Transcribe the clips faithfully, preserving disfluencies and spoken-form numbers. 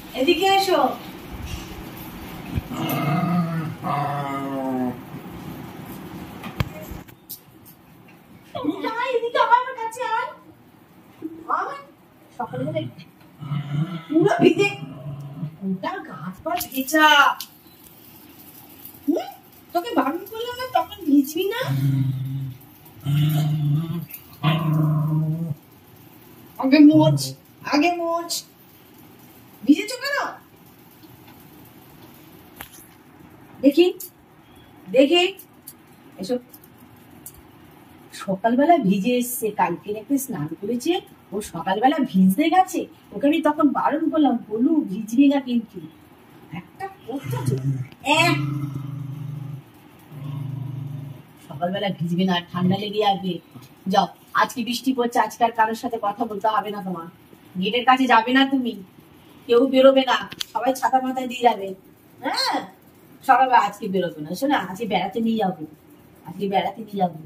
এদিকে এসো। এদিকে আমার কাছে আয়। সকালবেলা পুরো ভিজে ওটা গাছ পাশ ভেজা। তোকে বারণ করলাম না তখন ভিজবি না। আগে মোচ, আগে মোচ। ভিজেছো কেন দেখি দেখি। এসো। সকালবেলা ভিজে এসছে, কালকে নাকি স্নান করেছে, ও সকালবেলা ভিজতে গেছে। ওকে আমি তখন বারণ করলাম, বলু ভিজবি না কিন্তু। একটা কথা সকালবেলা ভিজবে না, ঠান্ডা লেগে যাবে। যাও, আজকে বৃষ্টি পড়ছে, আজকে আর কারোর সাথে কথা বলতে হবে না তোমার। গেটের কাছে যাবে না তুমি, কেউ বেরোবে না, সবাই ছাতা মাথায় দিয়ে যাবে। হ্যাঁ, সবাই আজকে বেরোবে না। শোনা, আজকে বেড়াতে নিয়ে যাবো, আজকে বেড়াতে নিয়ে যাবো।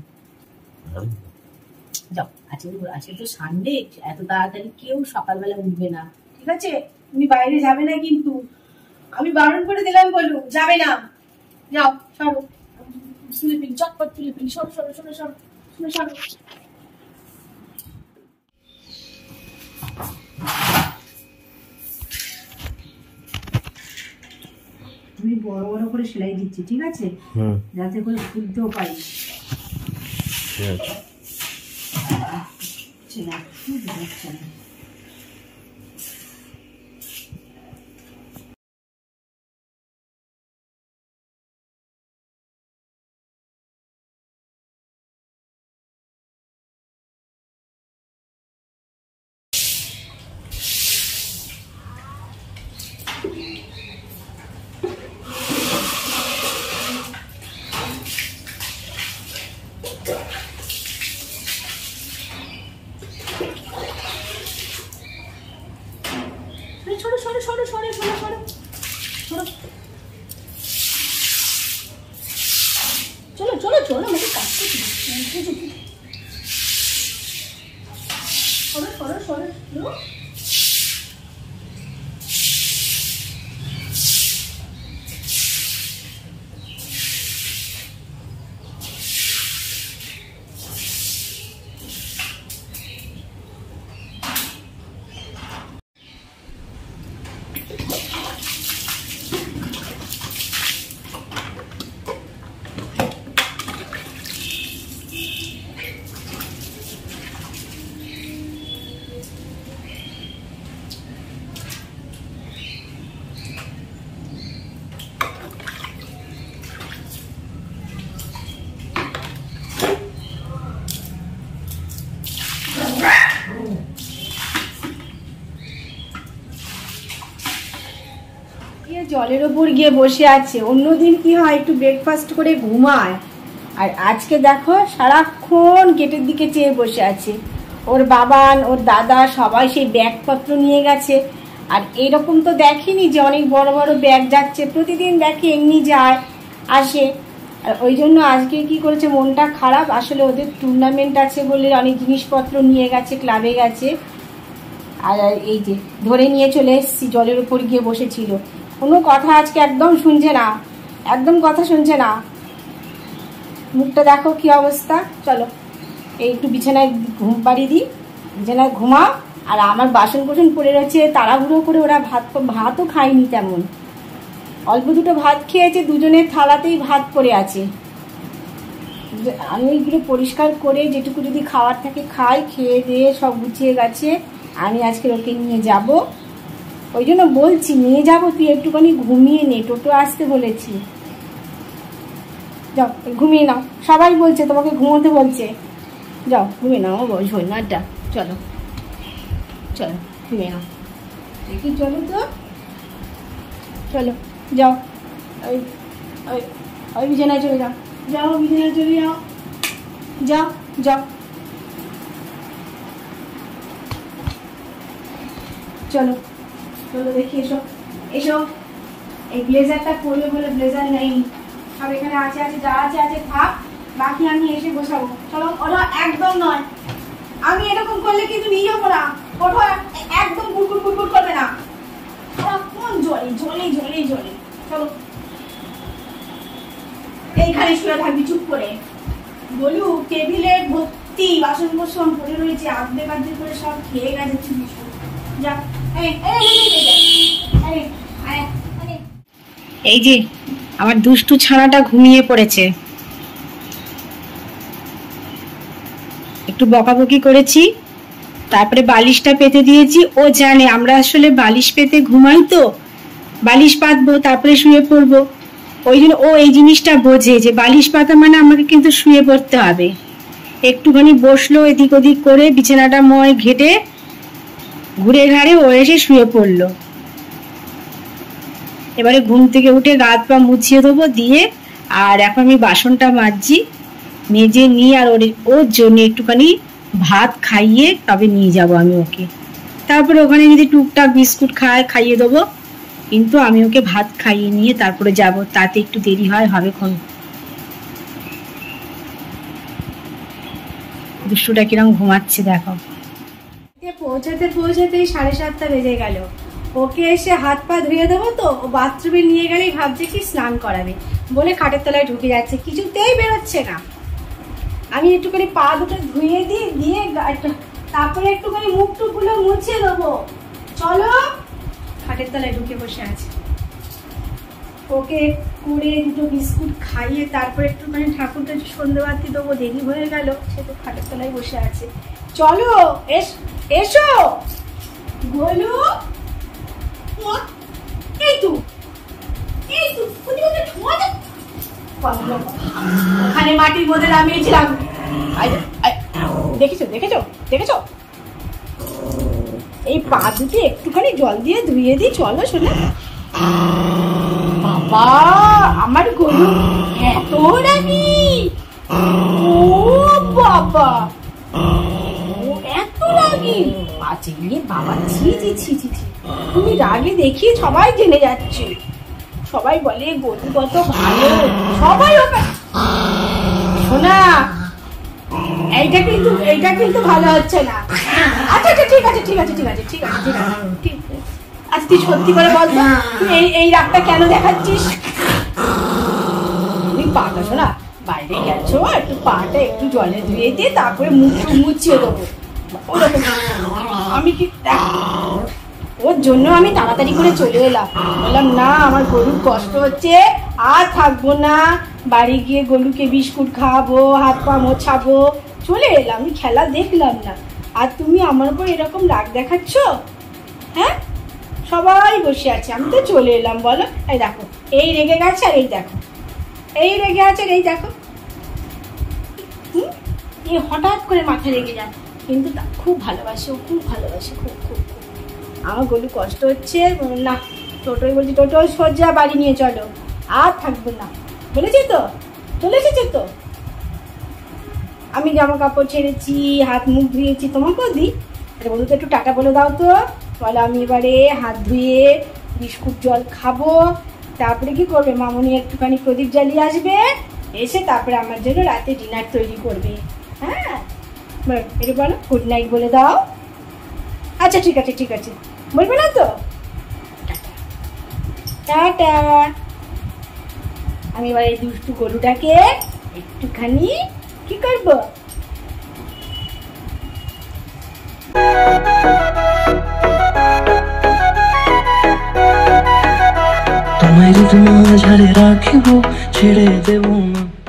যাও, আজকে আজকে তো সানডে, এত তাড়াতাড়ি কেউ সকালবেলা উঠবে না, ঠিক আছে? তুমি বাইরে যাবে না কিন্তু, আমি বারণ করে দিলাম, বলু যাবে না। যাও, সরো, শুনে ফেলি, চটপট তুলে ফেলি। সরো সরো সরো সরো শুনে সরো। তুমি বড় বড় করে সেলাই দিচ্ছি, ঠিক আছে? যাতে করে খুলতেও পারিস। ঠিক আছে, সরো সরো সরো সরো সরো সরো সরো। চলো চলো চলো, আমাকে কাজ করতে সরো সরো সরো। জলের ওপর গিয়ে বসে আছে। অন্যদিন কি হয়, একটু ব্রেকফাস্ট করে ঘুমায়, আর আজকে দেখো সারাক্ষণ গেটের দিকে চেয়ে বসে আছে। ওর বাবান, ওর দাদা সবাই সেই ব্যাগপত্র নিয়ে গেছে। আর এরকম তো দেখিনি যে অনেক বড় বড় ব্যাগ যাচ্ছে, প্রতিদিন দেখি এমনি যায় আসে। আর ওই জন্য আজকে কি করেছে, মনটা খারাপ। আসলে ওদের টুর্নামেন্ট আছে বলে অনেক জিনিসপত্র নিয়ে গেছে, ক্লাবে গেছে। আর এই যে ধরে নিয়ে চলে এসেছি, জলের উপর গিয়ে বসেছিল। কোনো কথা আজকে একদম শুনছে না, একদম কথা শুনছে না। মুখটা দেখো কি অবস্থা। চলো এই একটু বিছানায় ঘুম পাড়িয়ে দিই, বিছানায় ঘুমাও। আর আমার বাসন কোসন পড়ে রয়েছে, তাড়াহুড়ো করে ওরা ভাত ভাতও খায়নি তেমন, অল্প দুটো ভাত খেয়েছে, দুজনের থালাতেই ভাত পড়ে আছে। আমি ওইগুলো পরিষ্কার করে যেটুকু যদি খাওয়ার থাকে খাই, খেয়ে দিয়ে সব গুছিয়ে গেছে। আমি আজকে ওকে নিয়ে যাব, ওই জন্য বলছি নিয়ে যাবো, তুই একটুখানি ঘুমিয়ে নে, টোটো আসতে বলেছি। যাও ঘুমিয়ে নাও, সবাই বলছে তোমাকে ঘুমোতে বলছে। যাও ঘুমিয়ে নাও, বলছো না আড্ডা। চলো চলো ঘুমিয়ে নাও, দেখি চলো তো, চলো যাও, ওই ওই ওই বিছানায় চলে যাও, যাও বিছানায় চলে যাও, যাও যাও। চলো চলো দেখি, এসো এসো। এই ব্লেজারটা পরবে বলে ব্লেজার নেই, সব এখানে আছে আছে, যা আছে আছে থাক, বাকি আমি এসে বসাবো। চলো। ওরা একদম নয়, আমি এরকম করলে কিন্তু নিয়ে যাবো না। ওঠো, একদম গুড়গুড় গুড়গুড় করবে না। বাড়ি শুয়ে থাকবি চুপ করে। বলু টেবিলে ভর্তি বাসন কোসন পড়ে রয়েছে, আধে কাঁদে করে সব খেয়ে গেছে। যা এই যে আমার দুষ্টু ছানাটা ঘুমিয়ে পড়েছে, একটু বকাবকি করেছি, তারপরে বালিশটা পেতে দিয়েছি। ও জানে আমরা আসলে বালিশ পেতে ঘুমাই, তো বালিশ পাতবো তারপরে শুয়ে পড়বো, ওই জন্য ও এই জিনিসটা বোঝে যে বালিশ পাতা মানে আমাকে কিন্তু শুয়ে পড়তে হবে। একটুখানি বসলো এদিক ওদিক করে, বিছানাটা ময় ঘেটে ঘুরে ঘাড়ে ও এসে শুয়ে পড়লো। এবারে ঘুম থেকে উঠে গা হাত পা মুছিয়ে দেবো, দিয়ে আর এখন আমি বাসনটা মাজছি, মেজে নিয়ে আর ওর ওর জন্য একটুখানি ভাত খাইয়ে তবে নিয়ে যাব আমি ওকে। তারপরে ওখানে যদি টুকটাক বিস্কুট খায় খাইয়ে দেবো, কিন্তু আমি ওকে ভাত খাইয়ে নিয়ে তারপরে যাব, তাতে একটু দেরি হয় হবে ক্ষণ। দুষ্টুটা কিরম ঘুমাচ্ছে দেখো। পৌঁছাতে পৌঁছাতেই সাড়ে সাতটা বেজে গেল। ওকে এসে হাত পা ধুয়ে দেবো, তো ও বাথরুমে নিয়ে গেলেই ভাবছে কি স্নান করাবে বলে খাটের তলায় ঢুকে যাচ্ছে, কিছুতেই বেরোচ্ছে না। আমি একটুখানি পা দুটো ধুয়ে দিই, দিয়ে তারপরে একটুখানি মুখ টুকগুলো মুছিয়ে দেবো। চলো, খাটের তলায় ঢুকে বসে আছে। ওকে করে দুটো বিস্কুট খাইয়ে তারপরে একটুখানি ঠাকুরটা সন্ধ্যেবাতি দেবো, দেরি হয়ে গেল, সে তো খাটের তলায় বসে আছে। চলো এসো গোলু, এই তো এই তো ওখানে মাটির মধ্যে নামিয়েছিলাম, দেখেছো দেখেছো দেখেছো এই পা দুটি একটুখানি জল দিয়ে ধুয়ে দিই। চলো শোনা, বাবা আমার গরু এত রাগি, ও বাবা ও এত রাগি, আজকে বাবা ছি ছি ছি ছি ছি, তুমি রাগে দেখি সবাই জেনে যাচ্ছে, সবাই বলে গরু কত ভালো, সবাই ওকে শোনা, এইটা কিন্তু এইটা কিন্তু ভালো হচ্ছে না। আচ্ছা আচ্ছা ঠিক আছে ঠিক আছে ঠিক আছে ঠিক আছে ঠিক আছে ঠিক আছে। আচ্ছা তুই সত্যি করে বল তো, তুই এই এই রাগটা কেন দেখাচ্ছিস? তুমি পাটা শোনা বাইরে গেছো, একটু পাটা একটু জলে ধুয়ে দিয়ে তারপরে মুখ মুছিয়ে দেবো। আমি কি ওর জন্য আমি তাড়াতাড়ি করে চলে এলাম, বললাম না আমার গরুর কষ্ট হচ্ছে, আর থাকবো না, বাড়ি গিয়ে গরুকে বিস্কুট খাওয়াবো, হাত পা মোছাবো, চলে এলাম, আমি খেলা দেখলাম না। আর তুমি আমার উপর এরকম রাগ দেখাচ্ছ? হ্যাঁ, সবাই বসে আছে, আমি তো চলে এলাম। বলো, এই দেখো এই রেগে গেছে, আর এই দেখো এই রেগে আছে, এই দেখো হুম এই হঠাৎ করে মাথা রেগে যায়, কিন্তু খুব ভালোবাসে, ও খুব ভালোবাসে, খুব খুব খুব। আমার গরু কষ্ট হচ্ছে না, টোটোই বলছি টোটো সোজা বাড়ি নিয়ে চলো, আর থাকবো না বলেছি তো, চলে এসেছে তো। আমি জামা কাপড় ছেড়েছি, হাত মুখ ধুয়েছি, তোমাকেও দিই। বন্ধুকে একটু টাটা বলে দাও তো। বলো আমি এবারে হাত ধুয়ে বিস্কুট জল খাবো, তারপরে কি করবে, মামনি একটুখানি প্রদীপ জ্বালিয়ে আসবে, এসে তারপরে আমার জন্য রাতে ডিনার তৈরি করবে। হ্যাঁ এটা বলো, গুড নাইট বলে দাও। আচ্ছা ঠিক আছে ঠিক আছে, বলবে না তো, টাটা। আমি এবার এই দুষ্টু গরুটাকে একটুখানি কি করবো, তোমায় যদি মাঝারে রাখিব, ছেড়ে দেব না।